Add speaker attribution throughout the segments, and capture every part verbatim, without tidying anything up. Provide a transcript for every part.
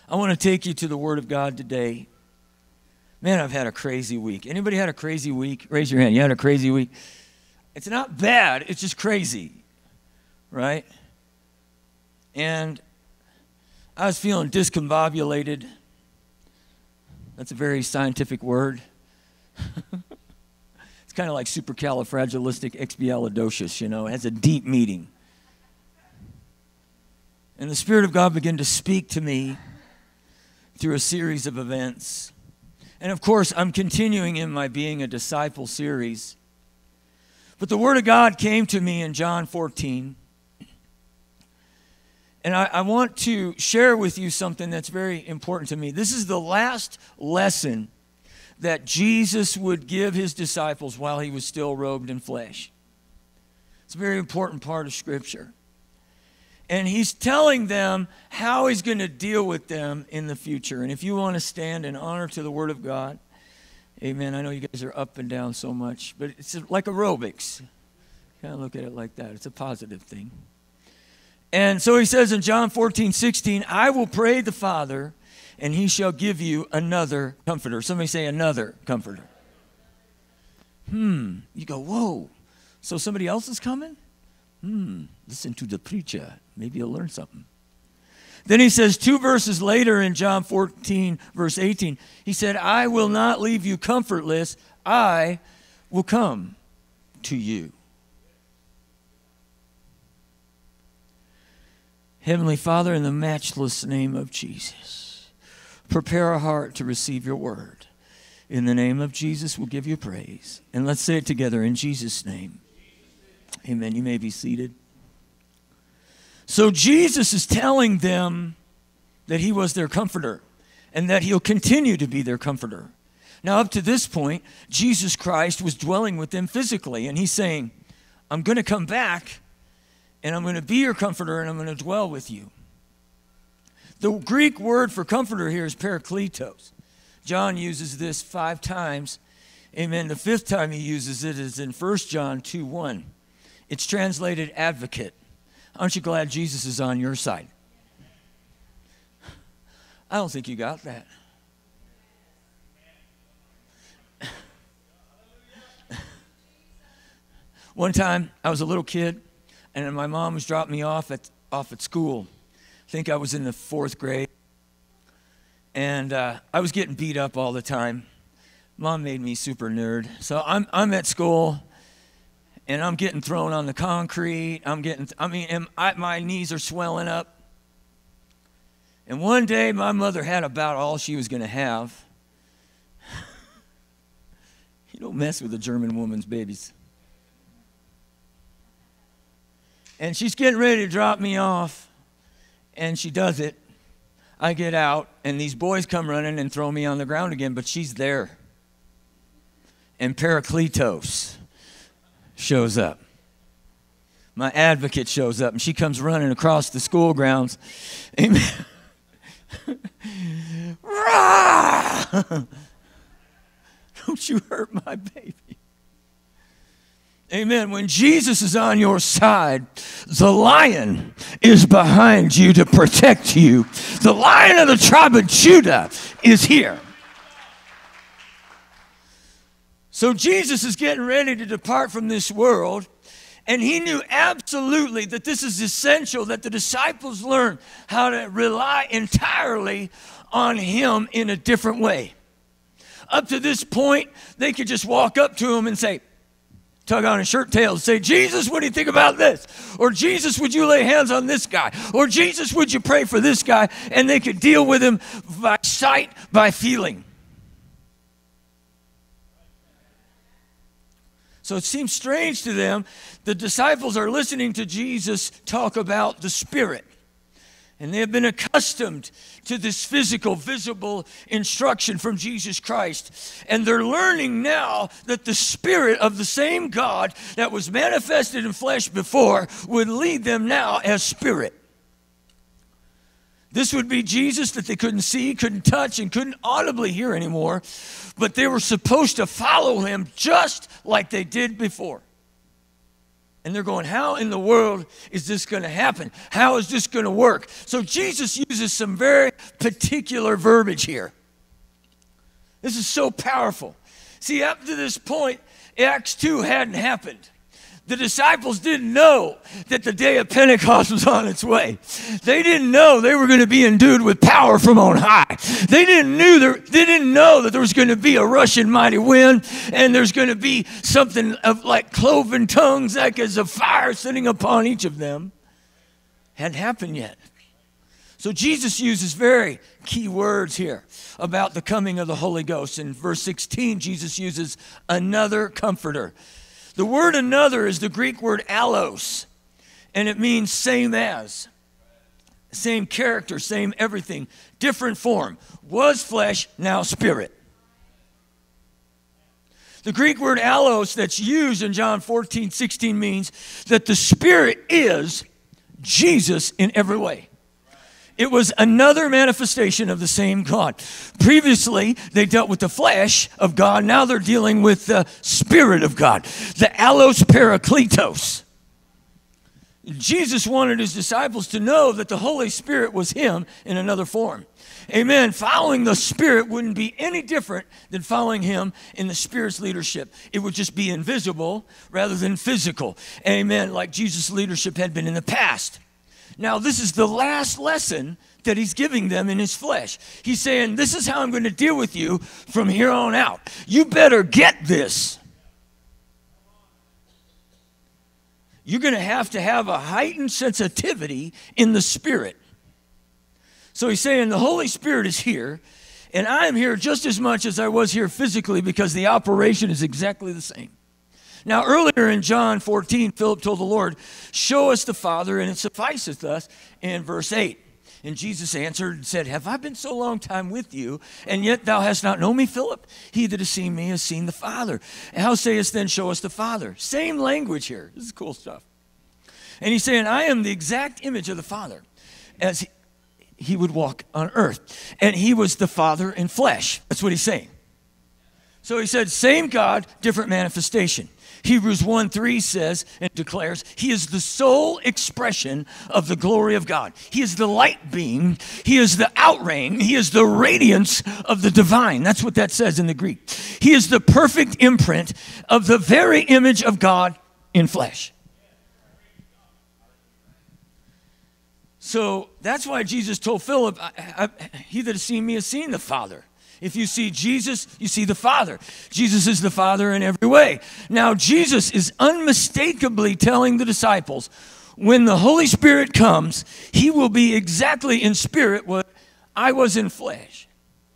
Speaker 1: I want to take you to the Word of God today. Man, I've had a crazy week. Anybody had a crazy week? Raise your hand. You had a crazy week? It's not bad. It's just crazy, right? And I was feeling discombobulated. That's a very scientific word. It's kind of like supercalifragilisticexpialidocious, you know. It has a deep meaning. And the Spirit of God began to speak to me through a series of events. And of course, I'm continuing in my Being a Disciple series. But the Word of God came to me in John fourteen. And I, I want to share with you something that's very important to me. This is the last lesson that Jesus would give his disciples while he was still robed in flesh. It's a very important part of Scripture. And he's telling them how he's going to deal with them in the future. And if you want to stand in honor to the Word of God, amen. I know you guys are up and down so much, but it's like aerobics. Kind of look at it like that. It's a positive thing. And so he says in John fourteen, sixteen, I will pray the Father, and he shall give you another comforter. Somebody say another comforter. Hmm. You go, whoa. So somebody else is coming? Hmm. Listen to the preacher. Maybe you'll learn something. Then he says two verses later in John fourteen, verse eighteen, he said, I will not leave you comfortless. I will come to you. Heavenly Father, in the matchless name of Jesus, prepare our heart to receive your word. In the name of Jesus, we'll give you praise. And let's say it together in Jesus' name. Amen. You may be seated. So Jesus is telling them that he was their comforter and that he'll continue to be their comforter. Now, up to this point, Jesus Christ was dwelling with them physically, and he's saying, I'm going to come back, and I'm going to be your comforter, and I'm going to dwell with you. The Greek word for comforter here is parakletos. John uses this five times. Amen. The fifth time he uses it is in First John two one. It's translated advocate. Aren't you glad Jesus is on your side? I don't think you got that. One time, I was a little kid, and my mom was dropping me off at off at school. I think I was in the fourth grade. And uh, I was getting beat up all the time. Mom made me super nerd. So I'm I'm at school, and I'm getting thrown on the concrete. I'm getting, I mean, and I, my knees are swelling up. And one day, my mother had about all she was going to have. You don't mess with a German woman's babies. And she's getting ready to drop me off, and she does it. I get out, and these boys come running and throw me on the ground again, but she's there. And Parakletos shows up. My advocate shows up, and she comes running across the school grounds. Amen. Don't you hurt my baby. Amen. When Jesus is on your side, the lion is behind you to protect you. The Lion of the tribe of Judah is here. So Jesus is getting ready to depart from this world, and he knew absolutely that this is essential, that the disciples learn how to rely entirely on him in a different way. Up to this point, they could just walk up to him and say, tug on his shirt tails, say, Jesus, what do you think about this? Or Jesus, would you lay hands on this guy? Or Jesus, would you pray for this guy? And they could deal with him by sight, by feeling. So it seems strange to them. The disciples are listening to Jesus talk about the Spirit. And they have been accustomed to this physical, visible instruction from Jesus Christ. And they're learning now that the Spirit of the same God that was manifested in flesh before would lead them now as Spirit. This would be Jesus that they couldn't see, couldn't touch, and couldn't audibly hear anymore. But they were supposed to follow him just like they did before. And they're going, how in the world is this going to happen? How is this going to work? So Jesus uses some very particular verbiage here. This is so powerful. See, up to this point, Acts two hadn't happened. The disciples didn't know that the day of Pentecost was on its way. They didn't know they were going to be endued with power from on high. They didn't knew there, they didn't know that there was going to be a rushing mighty wind, and there's going to be something of like cloven tongues, like as a fire sitting upon each of them. Hadn't happened yet. So Jesus uses very key words here about the coming of the Holy Ghost. In verse sixteen, Jesus uses another comforter. The word another is the Greek word allos, and it means same as, same character, same everything, different form. Was flesh, now spirit. The Greek word allos that's used in John fourteen sixteen means that the Spirit is Jesus in every way. It was another manifestation of the same God. Previously, they dealt with the flesh of God. Now they're dealing with the Spirit of God, the Eros Para. Jesus wanted his disciples to know that the Holy Spirit was him in another form. Amen. Following the Spirit wouldn't be any different than following him in the Spirit's leadership. It would just be invisible rather than physical. Amen. Like Jesus' leadership had been in the past. Now, this is the last lesson that he's giving them in his flesh. He's saying, this is how I'm going to deal with you from here on out. You better get this. You're going to have to have a heightened sensitivity in the Spirit. So he's saying the Holy Spirit is here, and I am here just as much as I was here physically because the operation is exactly the same. Now, earlier in John fourteen, Philip told the Lord, show us the Father, and it sufficeth us, in verse eight. And Jesus answered and said, have I been so long time with you, and yet thou hast not known me, Philip? He that has seen me has seen the Father. And how sayest then, show us the Father? Same language here. This is cool stuff. And he's saying, I am the exact image of the Father, as he, he would walk on earth. And he was the Father in flesh. That's what he's saying. So he said, same God, different manifestation. Hebrews one three says and declares, he is the sole expression of the glory of God. He is the light beam. He is the outreign. He is the radiance of the divine. That's what that says in the Greek. He is the perfect imprint of the very image of God in flesh. So that's why Jesus told Philip, I, I, he that has seen me has seen the Father. If you see Jesus, you see the Father. Jesus is the Father in every way. Now, Jesus is unmistakably telling the disciples, when the Holy Spirit comes, he will be exactly in spirit what I was in flesh.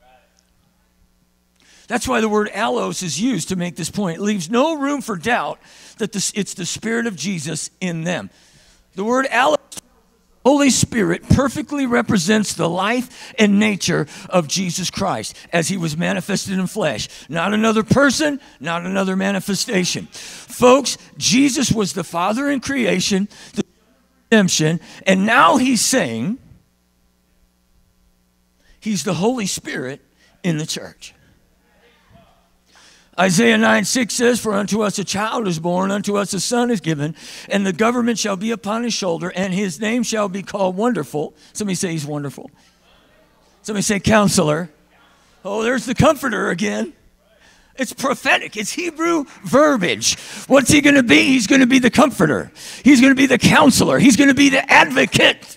Speaker 1: That's why the word allos is used to make this point. It leaves no room for doubt that this, it's the Spirit of Jesus in them. The word allos, Holy Spirit, perfectly represents the life and nature of Jesus Christ as he was manifested in flesh. Not another person, not another manifestation. Folks, Jesus was the Father in creation, the redemption, and now he's saying he's the Holy Spirit in the church. Isaiah nine six says, for unto us a child is born, unto us a son is given, and the government shall be upon his shoulder, and his name shall be called Wonderful. Somebody say he's wonderful. Somebody say Counselor. Oh, there's the Comforter again. It's prophetic. It's Hebrew verbiage. What's he going to be? He's going to be the Comforter. He's going to be the Counselor. He's going to be the Advocate.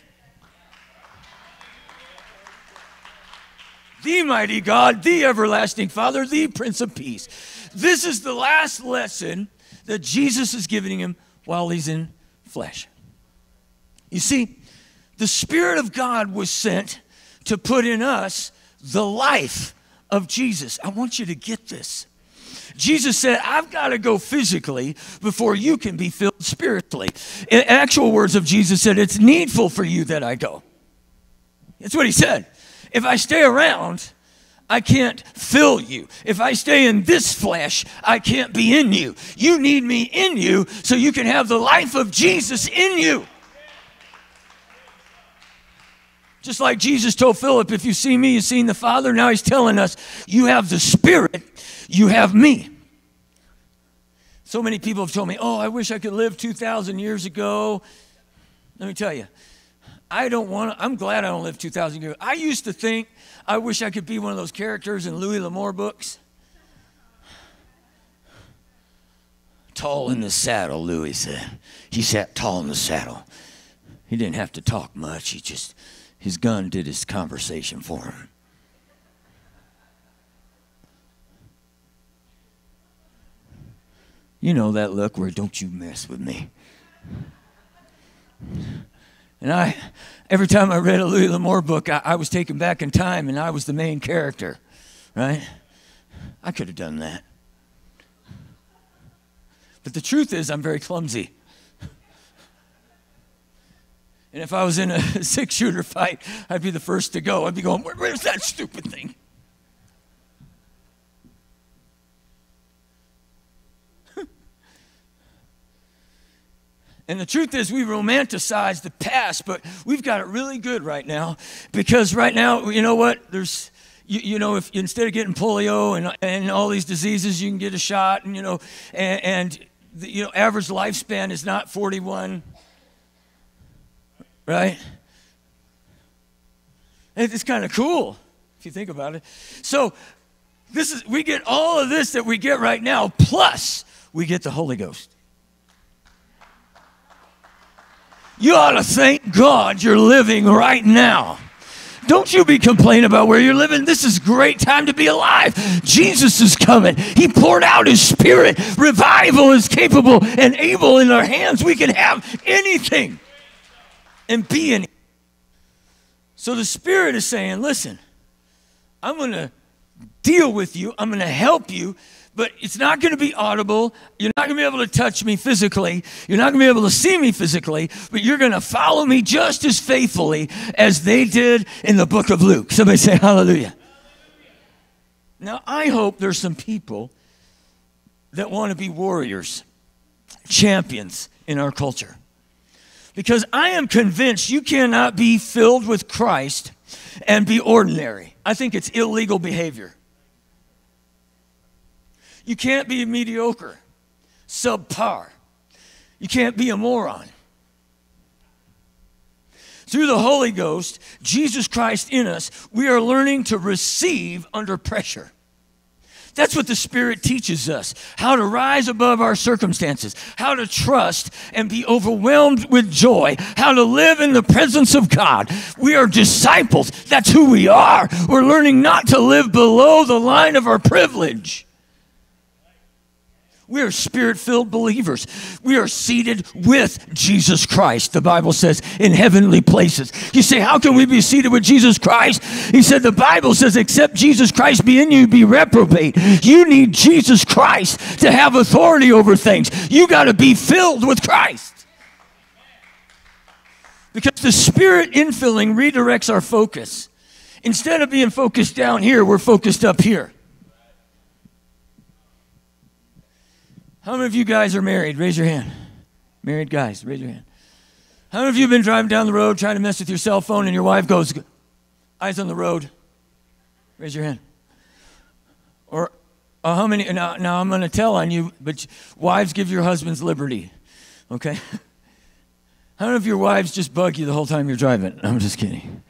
Speaker 1: The mighty God, the everlasting Father, the Prince of Peace. This is the last lesson that Jesus is giving him while he's in flesh. You see, the Spirit of God was sent to put in us the life of Jesus. I want you to get this. Jesus said, I've got to go physically before you can be filled spiritually. In actual words of Jesus said, it's needful for you that I go. That's what he said. If I stay around, I can't fill you. If I stay in this flesh, I can't be in you. You need me in you so you can have the life of Jesus in you. Just like Jesus told Philip, if you see me, you've seen the Father. Now he's telling us, you have the Spirit, you have me. So many people have told me, oh, I wish I could live two thousand years ago. Let me tell you, I don't want to, I'm glad I don't live two thousand years ago. I used to think I wish I could be one of those characters in Louis L'Amour books. Tall in the saddle, Louis said. He sat tall in the saddle. He didn't have to talk much. He just, his gun did his conversation for him. You know that look where don't you mess with me. And I, every time I read a Louis L'Amour book, I, I was taken back in time and I was the main character, right? I could have done that. But the truth is, I'm very clumsy. And if I was in a six-shooter fight, I'd be the first to go. I'd be going, Where, where's that stupid thing? And the truth is, we romanticize the past, but we've got it really good right now. Because right now, you know what? There's... You, you know, if instead of getting polio and and all these diseases, you can get a shot, and you know, and, and the, you know, average lifespan is not forty-one, right? And it's kind of cool if you think about it. So, this is we get all of this that we get right now, plus we get the Holy Ghost. You ought to thank God you're living right now. Don't you be complaining about where you're living. This is a great time to be alive. Jesus is coming. He poured out his Spirit. Revival is capable and able in our hands. We can have anything and be anything. So the Spirit is saying, listen, I'm going to deal with you. I'm going to help you. But it's not going to be audible. You're not going to be able to touch me physically. You're not going to be able to see me physically. But you're going to follow me just as faithfully as they did in the book of Luke. Somebody say hallelujah. Now, I hope there's some people that want to be warriors, champions in our culture. Because I am convinced you cannot be filled with Christ and be ordinary. I think it's illegal behavior. You can't be mediocre, subpar. You can't be a moron. Through the Holy Ghost, Jesus Christ in us, we are learning to receive under pressure. That's what the Spirit teaches us, how to rise above our circumstances, how to trust and be overwhelmed with joy, how to live in the presence of God. We are disciples. That's who we are. We're learning not to live below the line of our privilege. We are Spirit-filled believers. We are seated with Jesus Christ, the Bible says, in heavenly places. You say, how can we be seated with Jesus Christ? He said, the Bible says, except Jesus Christ be in you, be reprobate. You need Jesus Christ to have authority over things. You got to be filled with Christ. Because the Spirit infilling redirects our focus. Instead of being focused down here, we're focused up here. How many of you guys are married? Raise your hand. Married guys, raise your hand. How many of you have been driving down the road trying to mess with your cell phone and your wife goes, eyes on the road? Raise your hand. Or uh, how many, now, now I'm going to tell on you, but wives, give your husbands liberty, okay? How many of your wives just bug you the whole time you're driving? I'm just kidding.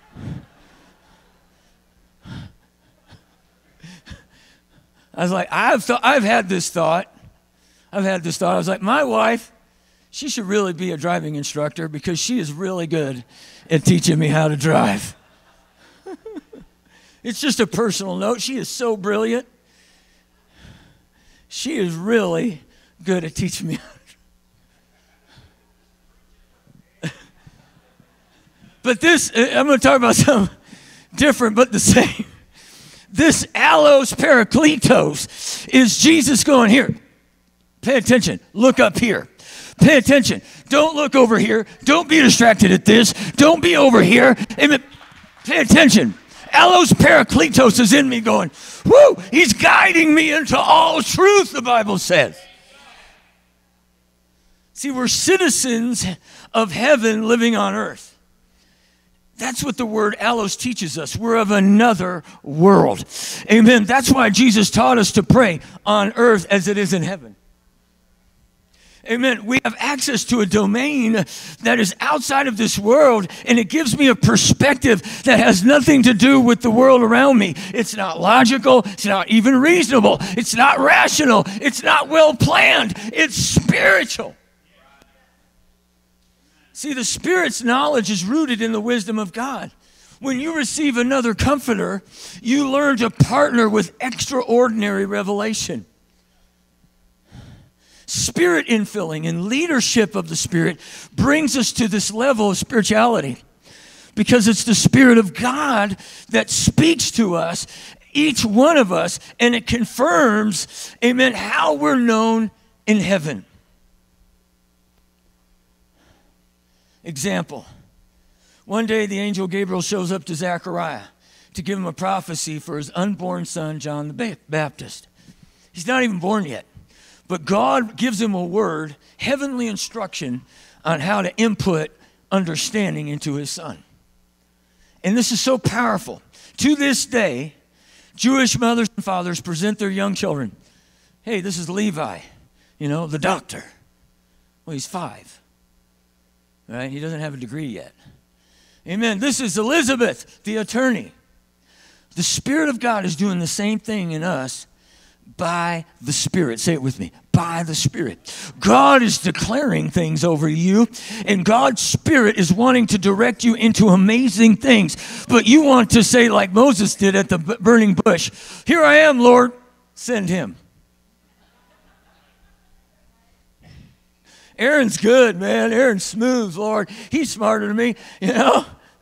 Speaker 1: I was like, I've, th- I've had this thought. I've had this thought. I was like, my wife, she should really be a driving instructor because she is really good at teaching me how to drive. It's just a personal note. She is so brilliant. She is really good at teaching me how to drive. But this, I'm going to talk about something different but the same. This Eros Para is Jesus going, here, pay attention, look up here. Pay attention. Don't look over here. Don't be distracted at this. Don't be over here. Amen. Pay attention. Eros Para is in me going, whoo, he's guiding me into all truth, the Bible says. See, we're citizens of heaven living on earth. That's what the word allos teaches us. We're of another world. Amen. That's why Jesus taught us to pray on earth as it is in heaven. Amen. We have access to a domain that is outside of this world, and it gives me a perspective that has nothing to do with the world around me. It's not logical. It's not even reasonable. It's not rational. It's not well planned. It's spiritual. See, the Spirit's knowledge is rooted in the wisdom of God. When you receive another comforter, you learn to partner with extraordinary revelation. Spirit infilling and leadership of the Spirit brings us to this level of spirituality because it's the Spirit of God that speaks to us, each one of us, and it confirms, amen, how we're known in heaven. Example. One day the angel Gabriel shows up to Zechariah to give him a prophecy for his unborn son, John the Baptist. He's not even born yet. But God gives him a word, heavenly instruction on how to input understanding into his son. And this is so powerful. To this day, Jewish mothers and fathers present their young children. Hey, this is Levi, you know, the doctor. Well, he's five, right? He doesn't have a degree yet. Amen. This is Elizabeth, the attorney. The Spirit of God is doing the same thing in us by the Spirit. Say it with me. By the Spirit. God is declaring things over you, and God's Spirit is wanting to direct you into amazing things. But you want to say like Moses did at the burning bush, here I am, Lord, send him. Aaron's good, man. Aaron's smooth, Lord. He's smarter than me, you know.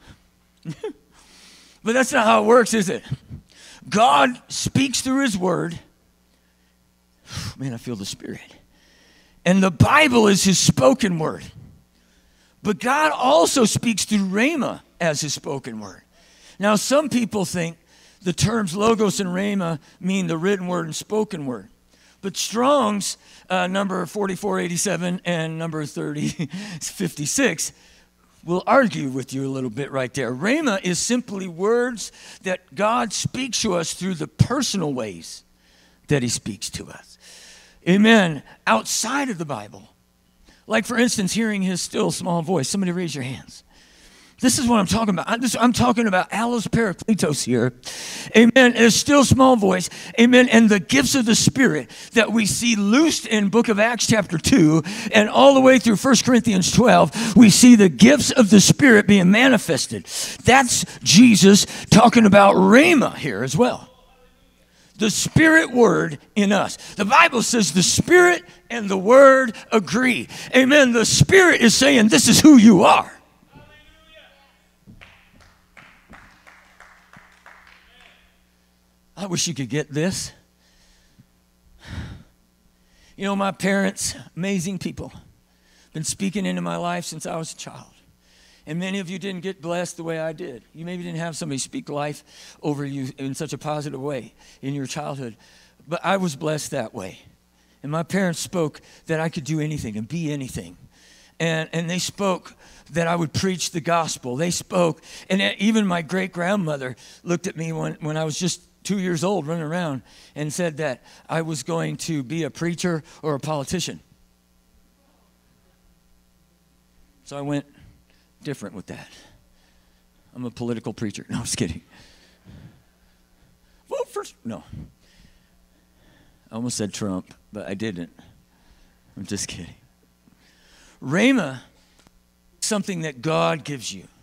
Speaker 1: But that's not how it works, is it? God speaks through his word. Man, I feel the Spirit. And the Bible is his spoken word. But God also speaks through Rhema as his spoken word. Now, some people think the terms logos and Rhema mean the written word and spoken word. But Strong's uh, number forty-four eighty-seven and number thirty fifty-six will argue with you a little bit right there. Rhema is simply words that God speaks to us through the personal ways that he speaks to us. Amen. Outside of the Bible. Like, for instance, hearing his still small voice. Somebody raise your hands. This is what I'm talking about. I'm, just, I'm talking about Eros Para here. Amen. A still small voice. Amen. And the gifts of the Spirit that we see loosed in book of Acts chapter two and all the way through First Corinthians twelve, we see the gifts of the Spirit being manifested. That's Jesus talking about Rhema here as well. The Spirit word in us. The Bible says the Spirit and the word agree. Amen. The Spirit is saying this is who you are. I wish you could get this. You know, my parents, amazing people, been speaking into my life since I was a child. And many of you didn't get blessed the way I did. You maybe didn't have somebody speak life over you in such a positive way in your childhood. But I was blessed that way. And my parents spoke that I could do anything and be anything. And, and they spoke that I would preach the gospel. They spoke, and even my great-grandmother looked at me when, when I was just two years old running around and said that I was going to be a preacher or a politician. So I went different with that. I'm a political preacher. No, I'm just kidding. Vote for, no. I almost said Trump, but I didn't. I'm just kidding. Rhema is something that God gives you.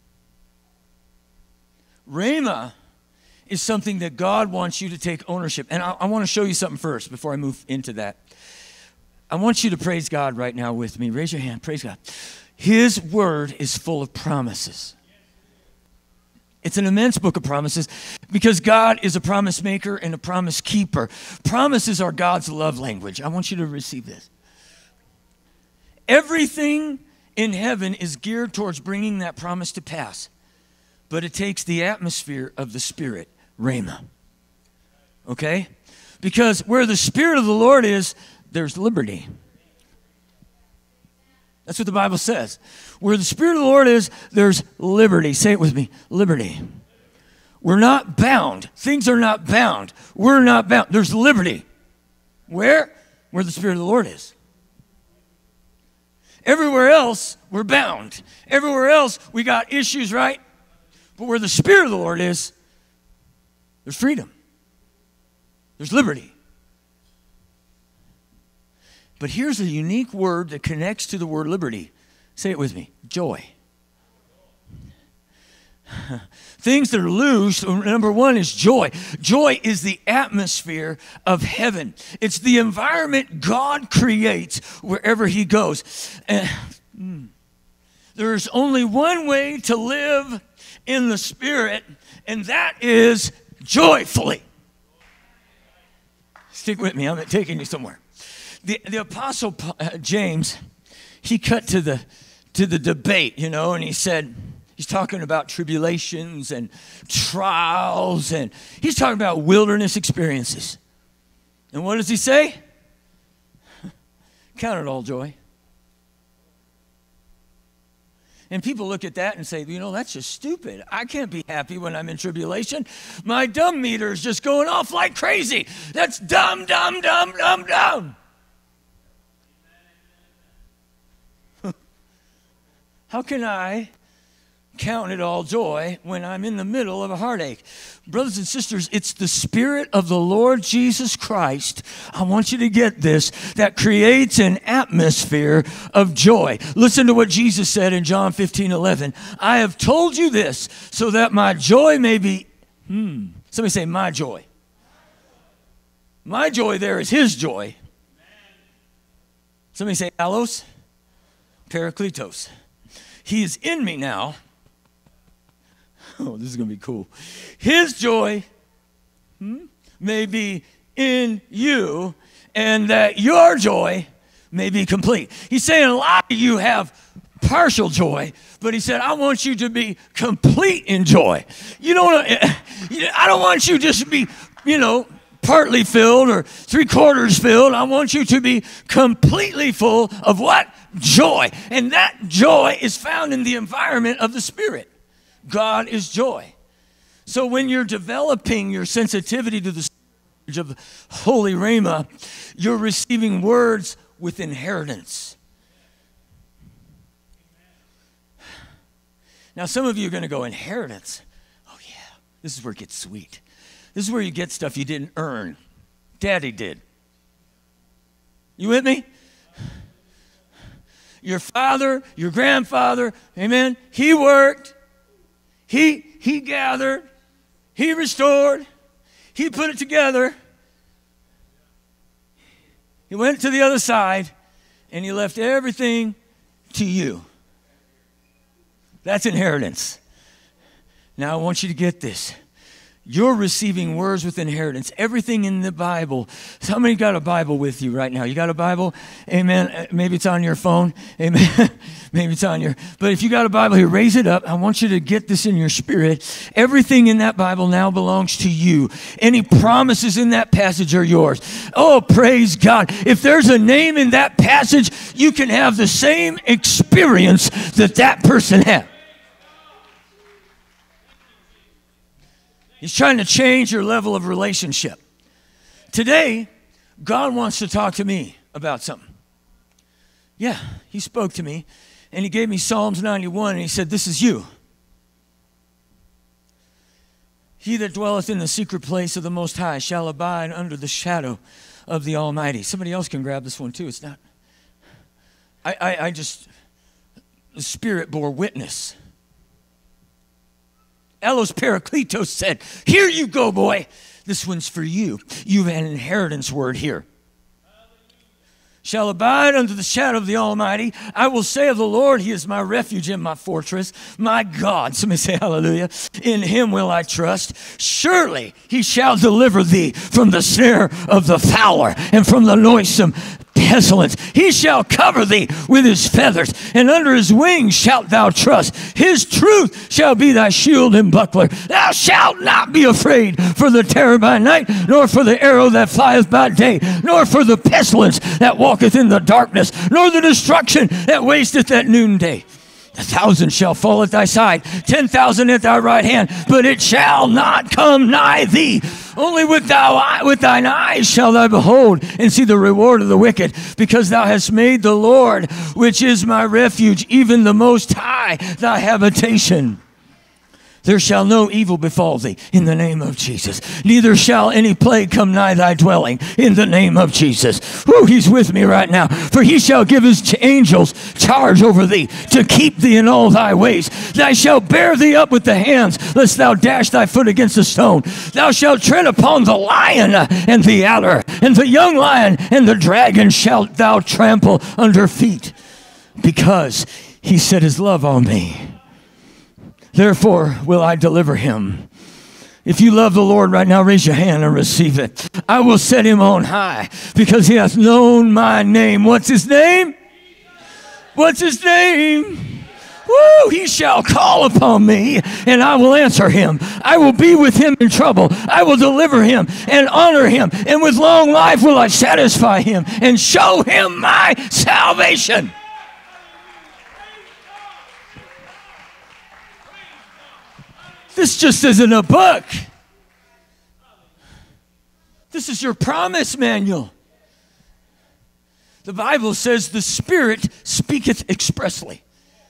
Speaker 1: Rhema is something that God wants you to take ownership. And I, I want to show you something first before I move into that. I want you to praise God right now with me. Raise your hand. Praise God. His word is full of promises. It's an immense book of promises because God is a promise maker and a promise keeper. Promises are God's love language. I want you to receive this. Everything in heaven is geared towards bringing that promise to pass. But it takes the atmosphere of the Spirit, Rhema. Okay? Because where the Spirit of the Lord is, there's liberty. That's what the Bible says. Where the Spirit of the Lord is, there's liberty. Say it with me. Liberty. We're not bound. Things are not bound. We're not bound. There's liberty. Where? Where the Spirit of the Lord is. Everywhere else, we're bound. Everywhere else, we got issues, right? But where the Spirit of the Lord is, there's freedom. There's liberty. But here's a unique word that connects to the word liberty. Say it with me. Joy. Things that are loose, number one is joy. Joy is the atmosphere of heaven. It's the environment God creates wherever he goes. And, mm, there's only one way to live in the Spirit, and that is joyfully. Stick with me. I'm taking you somewhere. The, the Apostle uh, James, he cut to the, to the debate, you know, and he said, he's talking about tribulations and trials, and he's talking about wilderness experiences. And what does he say? Count it all joy. And people look at that and say, you know, that's just stupid. I can't be happy when I'm in tribulation. My dumb meter is just going off like crazy. That's dumb, dumb, dumb, dumb, dumb. How can I count it all joy when I'm in the middle of a heartache? Brothers and sisters, it's the Spirit of the Lord Jesus Christ, I want you to get this, that creates an atmosphere of joy. Listen to what Jesus said in John fifteen eleven. I have told you this so that my joy may be, hmm, somebody say my joy. My joy there is his joy. Somebody say allos, parakletos. He is in me now. Oh, this is going to be cool. His joy hmm, may be in you, and that your joy may be complete. He's saying a lot of you have partial joy, but he said, I want you to be complete in joy. You don't, I don't want you just to be, you know, partly filled or three quarters filled. I want you to be completely full of what? Joy. And that joy is found in the environment of the Spirit. God is joy. So when you're developing your sensitivity to the spirit of the Holy Rhema, you're receiving words with inheritance. Now, some of you are going to go, inheritance? Oh, yeah. This is where it gets sweet. This is where you get stuff you didn't earn. Daddy did. You with me? Your father, your grandfather, amen, he worked. He, he gathered, he restored, he put it together. He went to the other side, and he left everything to you. That's inheritance. Now, I want you to get this. You're receiving words with inheritance. Everything in the Bible. How many got a Bible with you right now? You got a Bible? Amen. Maybe it's on your phone. Amen. Maybe it's on your... But if you got a Bible here, raise it up. I want you to get this in your spirit. Everything in that Bible now belongs to you. Any promises in that passage are yours. Oh, praise God. If there's a name in that passage, you can have the same experience that that person had. He's trying to change your level of relationship. Today, God wants to talk to me about something. Yeah, he spoke to me, and he gave me Psalms ninety-one, and he said, this is you. He that dwelleth in the secret place of the Most High shall abide under the shadow of the Almighty. Somebody else can grab this one too. It's not, I, I, I just, the Spirit bore witness. Eros Para said, here you go, boy. This one's for you. You have an inheritance word here. Shall abide under the shadow of the Almighty. I will say of the Lord, he is my refuge and my fortress, my God. Somebody say hallelujah. In him will I trust. Surely he shall deliver thee from the snare of the fowler and from the noisome pestilence. He shall cover thee with his feathers, and under his wings shalt thou trust. His truth shall be thy shield and buckler. Thou shalt not be afraid for the terror by night, nor for the arrow that flieth by day, nor for the pestilence that walketh in the darkness, nor the destruction that wasteth at noonday. A thousand shall fall at thy side, ten thousand at thy right hand, but it shall not come nigh thee. Only with, thou, with thine eyes shall thou behold and see the reward of the wicked, because thou hast made the Lord, which is my refuge, even the Most High, thy habitation. There shall no evil befall thee in the name of Jesus. Neither shall any plague come nigh thy dwelling in the name of Jesus. Whoo, he's with me right now. For he shall give his angels charge over thee to keep thee in all thy ways. Thou shalt bear thee up with the hands, lest thou dash thy foot against a stone. Thou shalt tread upon the lion and the adder, and the young lion and the dragon shalt thou trample under feet. Because he set his love on me, therefore will I deliver him. If you love the Lord right now, raise your hand and receive it. I will set him on high because he hath known my name. What's his name? What's his name? Woo! He shall call upon me and I will answer him. I will be with him in trouble. I will deliver him and honor him. And with long life will I satisfy him and show him my salvation. This just isn't a book. This is your promise manual. The Bible says the Spirit speaketh expressly.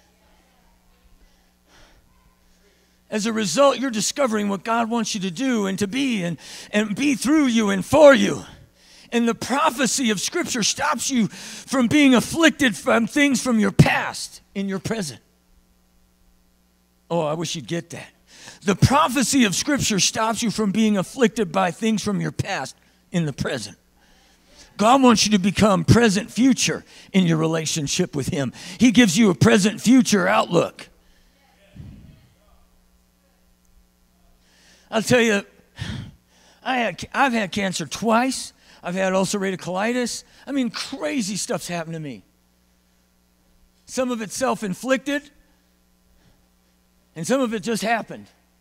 Speaker 1: As a result, you're discovering what God wants you to do and to be and, and be through you and for you. And the prophecy of Scripture stops you from being afflicted from things from your past in your present. Oh, I wish you'd get that. The prophecy of Scripture stops you from being afflicted by things from your past in the present. God wants you to become present future in your relationship with him. He gives you a present future outlook. I'll tell you, I had, I've had cancer twice. I've had ulcerative colitis. I mean, crazy stuff's happened to me. Some of it self-inflicted, and some of it just happened.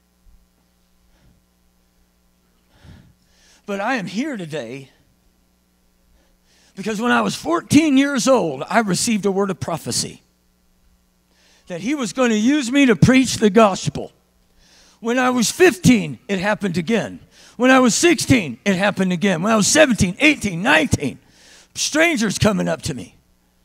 Speaker 1: But I am here today because when I was fourteen years old, I received a word of prophecy that he was going to use me to preach the gospel. When I was fifteen, it happened again. When I was sixteen, it happened again. When I was seventeen, eighteen, nineteen, strangers coming up to me.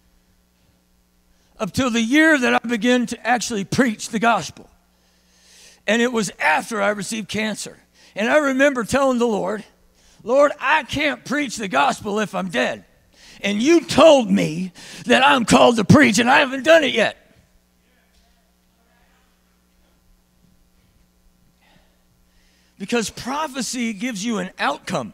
Speaker 1: Up till the year that I began to actually preach the gospel. And it was after I received cancer. And I remember telling the Lord, Lord, I can't preach the gospel if I'm dead. And you told me that I'm called to preach, and I haven't done it yet. Because prophecy gives you an outcome.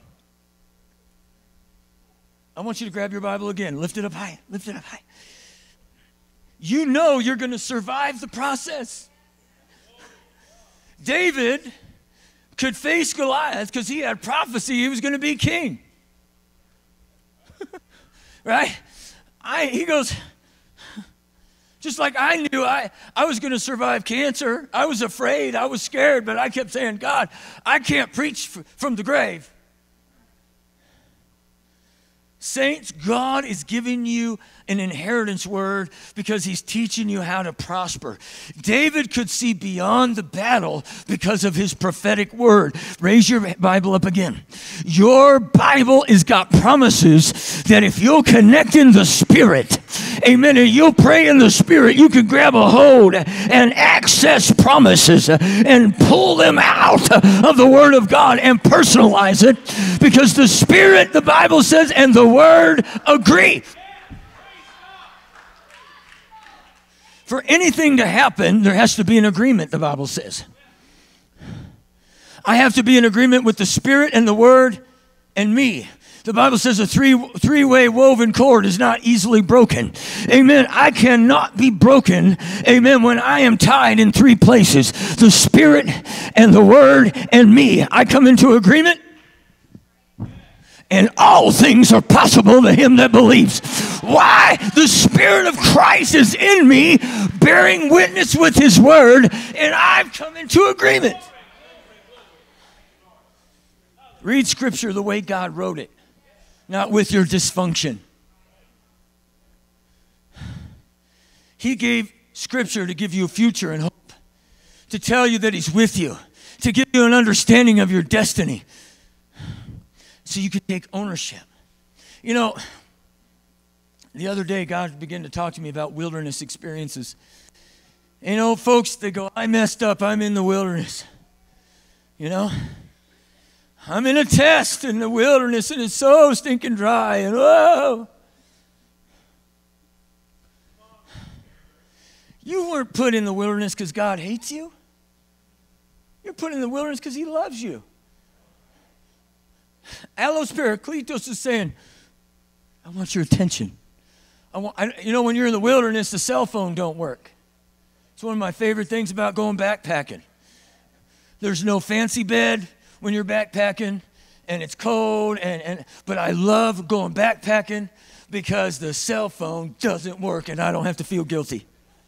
Speaker 1: I want you to grab your Bible again. Lift it up high. Lift it up high. You know you're going to survive the process. David could face Goliath because he had prophecy he was going to be king. Right? I, he goes, just like I knew I, I was going to survive cancer. I was afraid. I was scared, but I kept saying, God, I can't preach f- from the grave. Saints, God is giving you an inheritance word because he's teaching you how to prosper. David could see beyond the battle because of his prophetic word. Raise your Bible up again. Your Bible has got promises that if you'll connect in the Spirit, amen, and you'll pray in the Spirit, you can grab a hold and access promises and pull them out of the Word of God and personalize it because the Spirit, the Bible says, and the Word agree. For anything to happen, there has to be an agreement, the Bible says. I have to be in agreement with the Spirit and the Word and me. The Bible says a three, three-way woven cord is not easily broken. Amen. I cannot be broken, amen, when I am tied in three places. The Spirit and the Word and me. I come into agreement. And all things are possible to him that believes. Why? The Spirit of Christ is in me, bearing witness with his word, and I've come into agreement. Read Scripture the way God wrote it, not with your dysfunction. He gave Scripture to give you a future and hope, to tell you that he's with you, to give you an understanding of your destiny. so you can take ownership. You know, the other day, God began to talk to me about wilderness experiences. You know, folks, they go, I messed up. I'm in the wilderness. You know, I'm in a test in the wilderness, and it's so stinking dry, and whoa. You weren't put in the wilderness because God hates you. You're put in the wilderness because he loves you. Eros Para, kylitos is saying, I want your attention. I want, I, you know, when you're in the wilderness, the cell phone don't work. It's one of my favorite things about going backpacking. There's no fancy bed when you're backpacking, and it's cold, and, and but I love going backpacking because the cell phone doesn't work, and I don't have to feel guilty.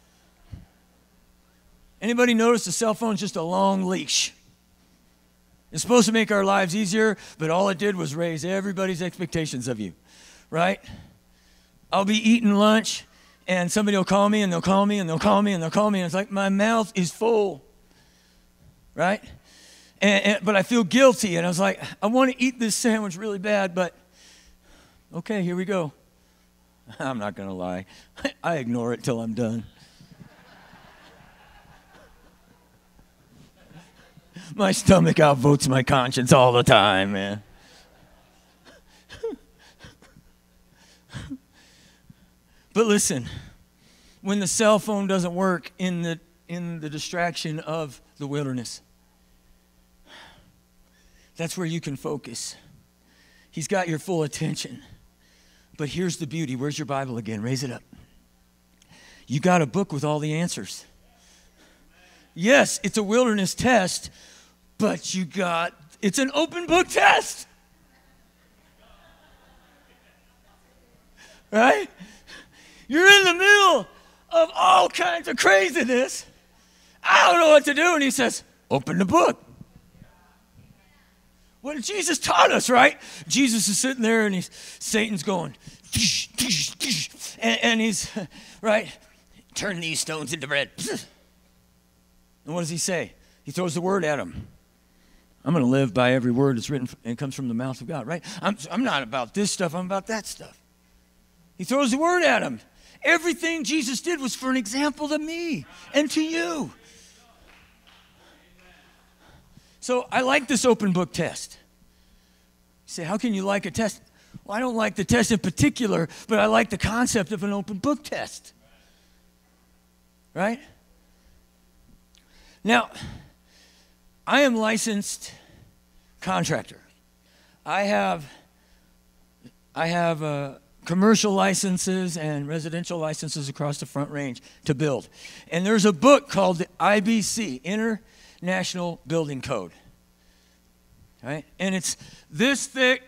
Speaker 1: Anybody notice the cell phone's just a long leash? It's supposed to make our lives easier, but all it did was raise everybody's expectations of you, right? I'll be eating lunch, and somebody will call me, and they'll call me, and they'll call me, and they'll call me, and it's like my mouth is full, right? And, and, but I feel guilty, and I was like, I want to eat this sandwich really bad, but okay, here we go. I'm not going to lie. I ignore it till I'm done. My stomach outvotes my conscience all the time, man. But listen, when the cell phone doesn't work in the in the distraction of the wilderness, that's where you can focus. He's got your full attention. But here's the beauty. Where's your Bible again? Raise it up. You got a book with all the answers. Yes, it's a wilderness test, but you got, it's an open book test. Right? You're in the middle of all kinds of craziness. I don't know what to do. And he says, open the book. What Jesus taught us, right? Jesus is sitting there and he's, Satan's going, and, and he's, right, turn these stones into bread. And what does he say? He throws the word at him. I'm going to live by every word that's written and comes from the mouth of God, right? I'm, I'm not about this stuff. I'm about that stuff. He throws the word at him. Everything Jesus did was for an example to me and to you. So I like this open book test. You say, how can you like a test? Well, I don't like the test in particular, but I like the concept of an open book test. Right? Now, I am licensed contractor. I have, I have uh, commercial licenses and residential licenses across the Front Range to build. And there's a book called the I B C, International Building Code. Right? And it's this thick,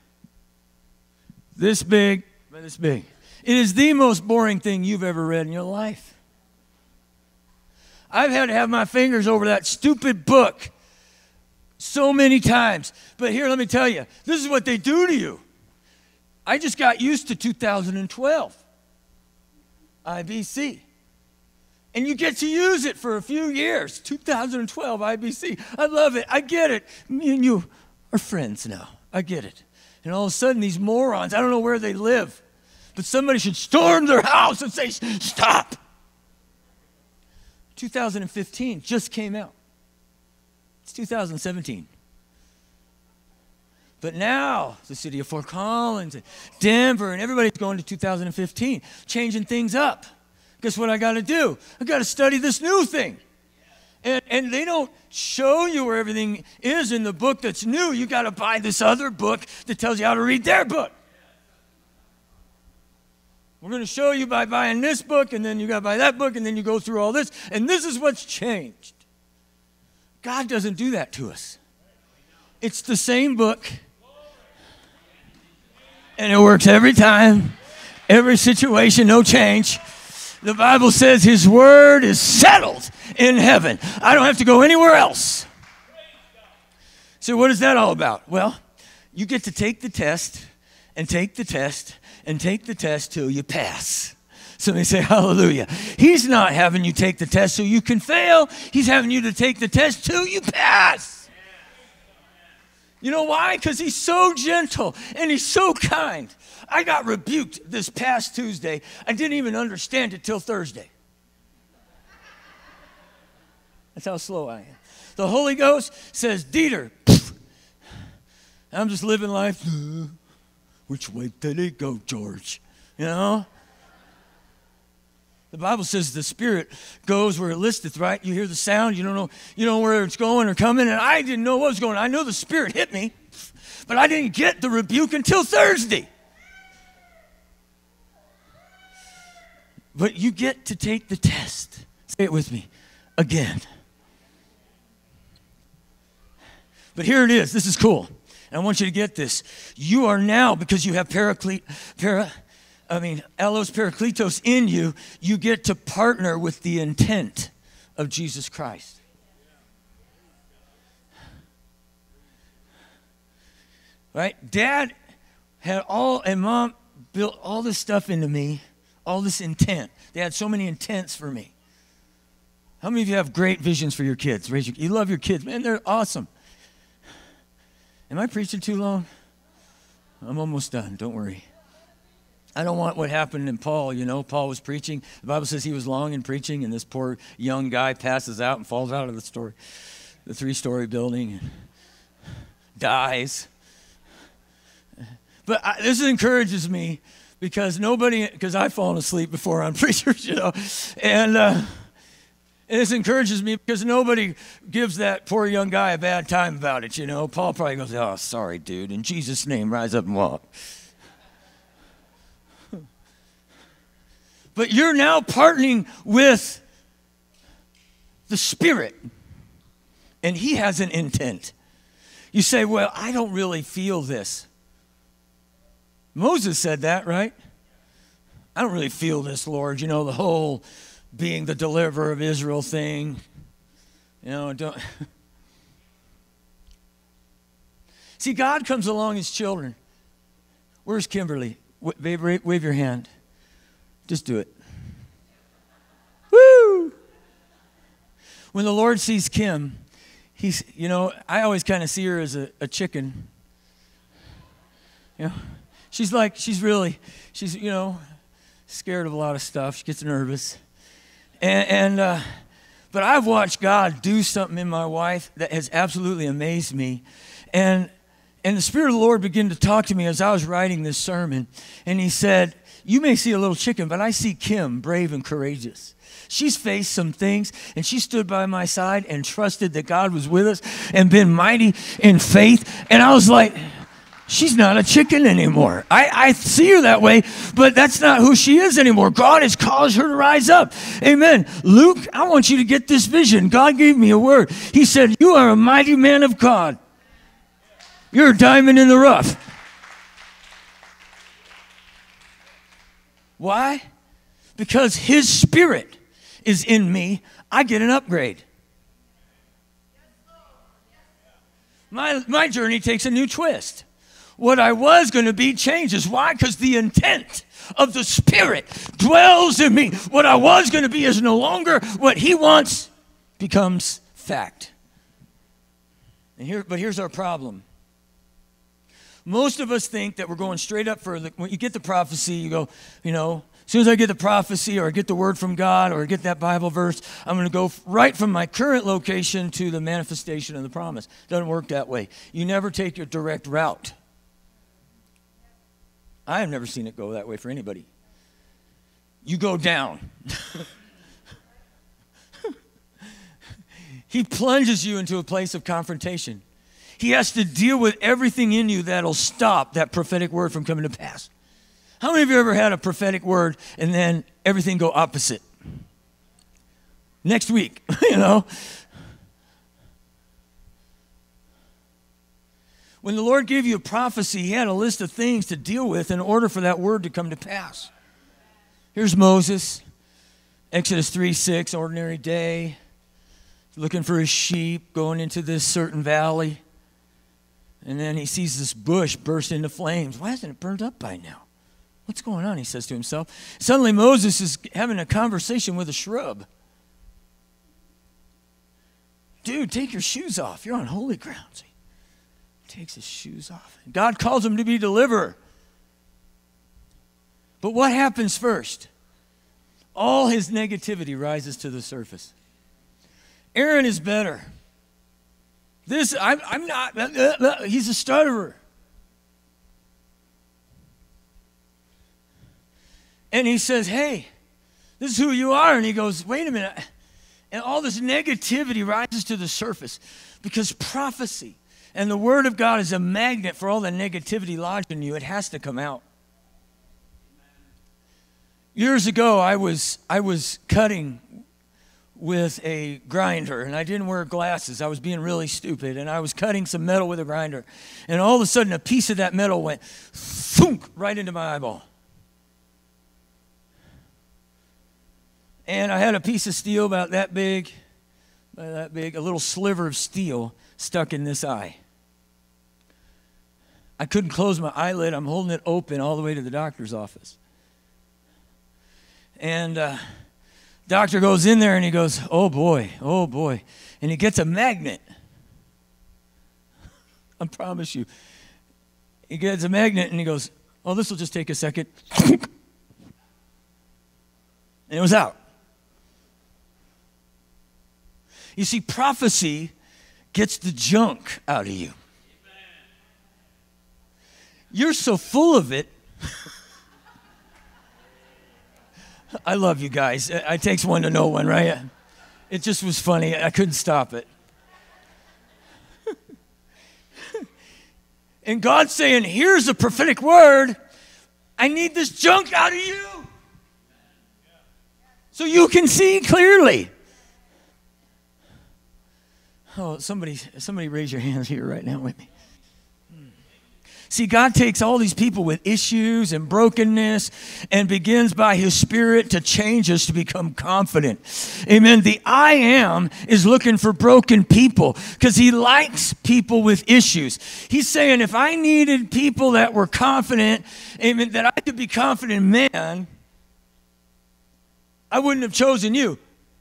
Speaker 1: this big, but this big. It is the most boring thing you've ever read in your life. I've had to have my fingers over that stupid book so many times. But here, let me tell you, this is what they do to you. I just got used to two thousand twelve, I B C. And you get to use it for a few years, two thousand twelve I B C. I love it. I get it. Me and you are friends now. I get it. And all of a sudden, these morons, I don't know where they live, but somebody should storm their house and say, stop. two thousand fifteen just came out. It's two thousand seventeen. But now, the city of Fort Collins and Denver and everybody's going to two thousand fifteen, changing things up. Guess what I got to do? I got to study this new thing. And, and they don't show you where everything is in the book that's new. You got to buy this other book that tells you how to read their book. We're going to show you by buying this book, and then you got to buy that book, and then you go through all this, and this is what's changed. God doesn't do that to us. It's the same book, and it works every time, every situation, no change. The Bible says his word is settled in heaven. I don't have to go anywhere else. So what is that all about? Well, you get to take the test and take the test and take the test till you pass. Somebody say hallelujah. He's not having you take the test so you can fail. He's having you to take the test till you pass. You know why? Because he's so gentle and he's so kind. I got rebuked this past Tuesday. I didn't even understand it till Thursday. That's how slow I am. The Holy Ghost says, Dieter, I'm just living life. Which way did it go, George? You know? The Bible says the Spirit goes where it listeth, right? You hear the sound, you don't know, you don't know where it's going or coming, and I didn't know what was going on. I know the Spirit hit me, but I didn't get the rebuke until Thursday. But you get to take the test. Say it with me. Again. But here it is. This is cool. And I want you to get this. You are now, because you have paraclete, para, I mean, Eros Parakletos in you, you get to partner with the intent of Jesus Christ. Right? Dad had all, and Mom built all this stuff into me, all this intent. They had so many intents for me. How many of you have great visions for your kids? Raise your, you love your kids. Man, they're awesome. Am I preaching too long? I'm almost done. Don't worry. I don't want what happened in Paul. You know, Paul was preaching. The Bible says he was long in preaching, and this poor young guy passes out and falls out of the story, the three-story building, and dies. But I, this encourages me because nobody, because I've fallen asleep before on preachers, you know, and uh, and this encourages me because nobody gives that poor young guy a bad time about it, you know. Paul probably goes, oh, sorry, dude. In Jesus' name, rise up and walk. But you're now partnering with the Spirit, and he has an intent. You say, well, I don't really feel this. Moses said that, right? I don't really feel this, Lord. You know, the whole being the deliverer of Israel thing. You know, don't. See, God comes along as children. Where's Kimberly? Wave, wave your hand. Just do it. Woo! When the Lord sees Kim, he's, you know, I always kind of see her as a, a chicken. You know, she's like, she's really, she's, you know, scared of a lot of stuff. She gets nervous. And, and uh, but I've watched God do something in my wife that has absolutely amazed me. And, and the Spirit of the Lord began to talk to me as I was writing this sermon. And he said, you may see a little chicken, but I see Kim, brave and courageous. She's faced some things, and she stood by my side and trusted that God was with us and been mighty in faith. And I was like, she's not a chicken anymore. I, I see her that way, but that's not who she is anymore. God has caused her to rise up. Amen. Luke, I want you to get this vision. God gave me a word. He said, you are a mighty man of God. You're a diamond in the rough. Why? Because his Spirit is in me. I get an upgrade. My, my journey takes a new twist. What I was going to be changes. Why? Because the intent of the Spirit dwells in me. What I was going to be is no longer what he wants becomes fact. And here, but here's our problem. Most of us think that we're going straight up for the, when you get the prophecy, you go, you know, as soon as I get the prophecy or I get the word from God or I get that Bible verse, I'm going to go right from my current location to the manifestation of the promise. Doesn't work that way. You never take your direct route. I have never seen it go that way for anybody. You go down. He plunges you into a place of confrontation. He has to deal with everything in you that'll stop that prophetic word from coming to pass. How many of you ever had a prophetic word and then everything go opposite? Next week, you know. When the Lord gave you a prophecy, he had a list of things to deal with in order for that word to come to pass. Here's Moses, Exodus three six, ordinary day, looking for his sheep, going into this certain valley. And then he sees this bush burst into flames. Why hasn't it burned up by now? What's going on? He says to himself. Suddenly Moses is having a conversation with a shrub. Dude, take your shoes off. You're on holy ground. See? Takes his shoes off. God calls him to be deliverer. But what happens first? All his negativity rises to the surface. Aaron is better. This, I'm, I'm not, uh, uh, he's a stutterer. And he says, hey, this is who you are. And he goes, wait a minute. And all this negativity rises to the surface because prophecy and the word of God is a magnet for all the negativity lodged in you. It has to come out. Years ago, I was I was cutting with a grinder, and I didn't wear glasses. I was being really stupid, and I was cutting some metal with a grinder. And all of a sudden, a piece of that metal went thunk right into my eyeball. And I had a piece of steel about that big, about that big, a little sliver of steel stuck in this eye. I couldn't close my eyelid. I'm holding it open all the way to the doctor's office. And uh, doctor goes in there and he goes, oh boy, oh boy. And he gets a magnet. I promise you. He gets a magnet and he goes, oh, this will just take a second. And it was out. You see, prophecy gets the junk out of you. You're so full of it. I love you guys. It takes one to know one, right? It just was funny. I couldn't stop it. And God's saying, here's a prophetic word. I need this junk out of you so you can see clearly. Oh, somebody, somebody raise your hands here right now with me. See, God takes all these people with issues and brokenness and begins by his Spirit to change us to become confident. Amen. The I am is looking for broken people because he likes people with issues. He's saying if I needed people that were confident, amen, that I could be confident in man, I wouldn't have chosen you.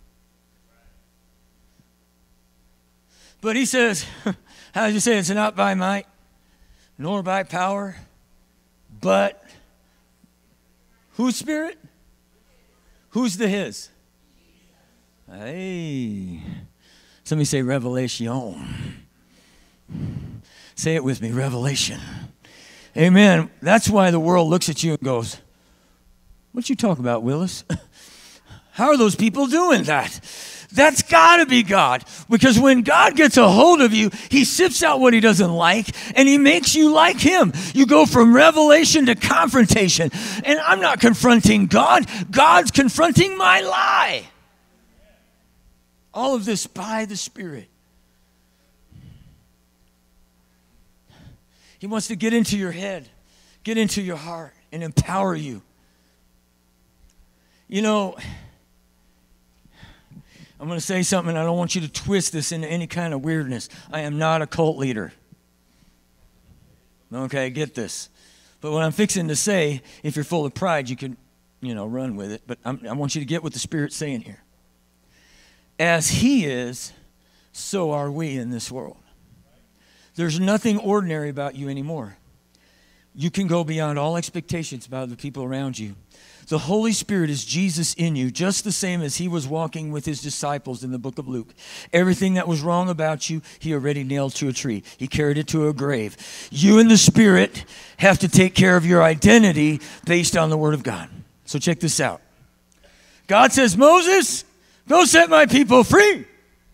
Speaker 1: But he says, how does he say, it's not by might, nor by power, but whose Spirit? Who's the his? Hey. Somebody say revelation. Say it with me, revelation. Amen. That's why the world looks at you and goes, what you talk about, Willis? How are those people doing that? That's got to be God. Because when God gets a hold of you, he sifts out what he doesn't like, and he makes you like him. You go from revelation to confrontation. And I'm not confronting God. God's confronting my lie. All of this by the Spirit. He wants to get into your head, get into your heart, and empower you. You know, I'm going to say something, and I don't want you to twist this into any kind of weirdness. I am not a cult leader. Okay, get this. But what I'm fixing to say, if you're full of pride, you can, you know, run with it. But I'm, I want you to get what the Spirit's saying here. As he is, so are we in this world. There's nothing ordinary about you anymore. You can go beyond all expectations about the people around you. The Holy Spirit is Jesus in you, just the same as he was walking with his disciples in the book of Luke. Everything that was wrong about you, he already nailed to a tree. He carried it to a grave. You and the Spirit have to take care of your identity based on the Word of God. So check this out. God says, Moses, go set my people free.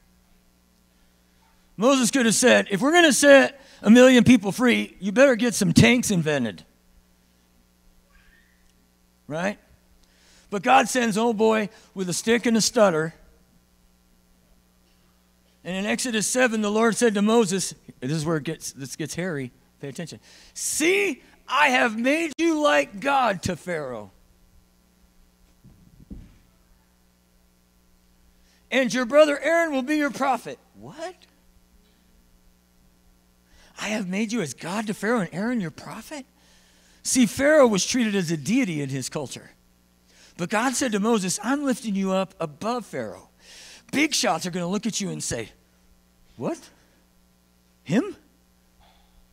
Speaker 1: Moses could have said, if we're going to set a million people free, you better get some tanks invented. Right? But God sends old boy with a stick and a stutter. And in Exodus seven, the Lord said to Moses, this is where it gets, this gets hairy. Pay attention. See, I have made you like God to Pharaoh. And your brother Aaron will be your prophet. What? I have made you as God to Pharaoh and Aaron your prophet? See, Pharaoh was treated as a deity in his culture. But God said to Moses, I'm lifting you up above Pharaoh. Big shots are going to look at you and say, what? Him?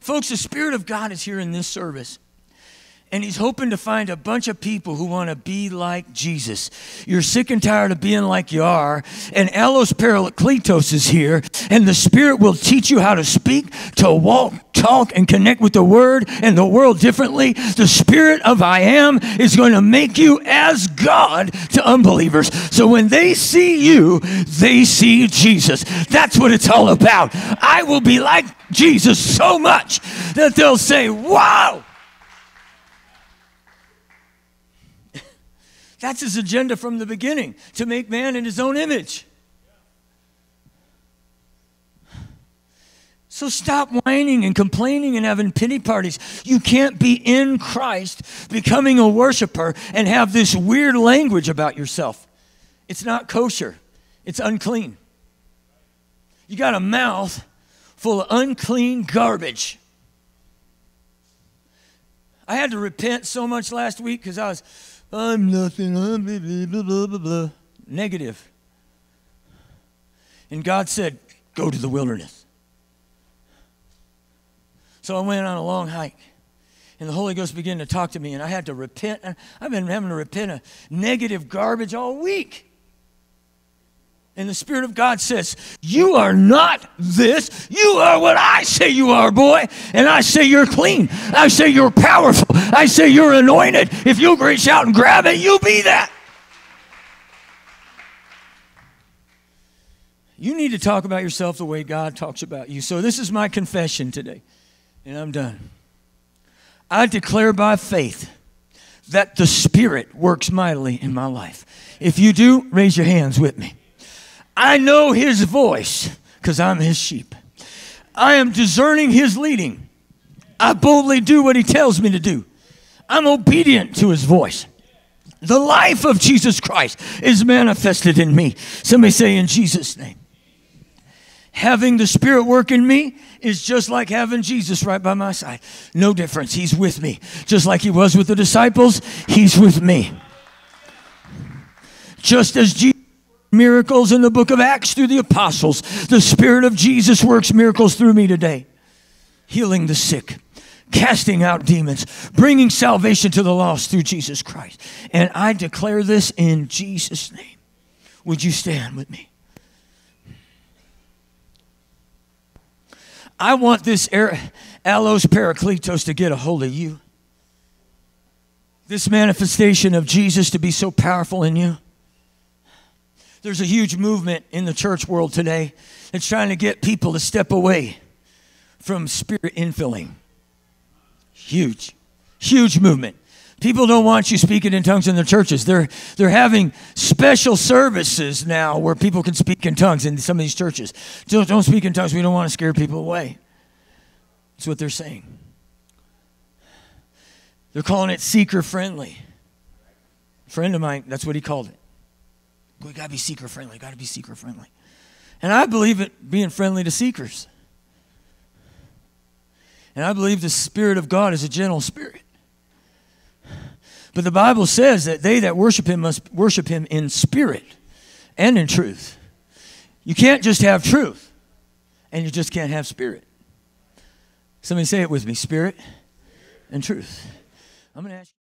Speaker 1: Folks, the Spirit of God is here in this service. And he's hoping to find a bunch of people who want to be like Jesus. You're sick and tired of being like you are. And Eros Para is here. And the Spirit will teach you how to speak, to walk, talk, and connect with the Word and the world differently. The Spirit of I Am is going to make you as God to unbelievers. So when they see you, they see Jesus. That's what it's all about. I will be like Jesus so much that they'll say, wow. That's his agenda from the beginning, to make man in his own image. So stop whining and complaining and having pity parties. You can't be in Christ, becoming a worshiper, and have this weird language about yourself. It's not kosher. It's unclean. You got a mouth full of unclean garbage. I had to repent so much last week because I was... I'm nothing, I'm blah, blah, blah, blah, blah. Negative. And God said, go to the wilderness. So I went on a long hike, and the Holy Ghost began to talk to me, and I had to repent. I've been having to repent of negative garbage all week. And the Spirit of God says, you are not this. You are what I say you are, boy. And I say you're clean. I say you're powerful. I say you're anointed. If you'll reach out and grab it, you'll be that. You need to talk about yourself the way God talks about you. So this is my confession today, and I'm done. I declare by faith that the Spirit works mightily in my life. If you do, raise your hands with me. I know his voice because I'm his sheep. I am discerning his leading. I boldly do what he tells me to do. I'm obedient to his voice. The life of Jesus Christ is manifested in me. Somebody say in Jesus' name. Having the Spirit work in me is just like having Jesus right by my side. No difference. He's with me. Just like he was with the disciples, he's with me. Just as Jesus miracles in the book of Acts through the apostles, the Spirit of Jesus works miracles through me today. Healing the sick, casting out demons, bringing salvation to the lost through Jesus Christ. And I declare this in Jesus' name. Would you stand with me? I want this Eros Para to get a hold of you. This manifestation of Jesus to be so powerful in you. There's a huge movement in the church world today that's trying to get people to step away from spirit infilling. Huge, huge movement. People don't want you speaking in tongues in their churches. They're, they're having special services now where people can speak in tongues in some of these churches. Don't, don't speak in tongues. We don't want to scare people away. That's what they're saying. They're calling it seeker-friendly. A friend of mine, that's what he called it. We got to be seeker-friendly. Got to be seeker-friendly. And I believe it being friendly to seekers. And I believe the Spirit of God is a gentle spirit. But the Bible says that they that worship him must worship him in spirit and in truth. You can't just have truth, and you just can't have spirit. Somebody say it with me, spirit and truth. I'm going to ask you.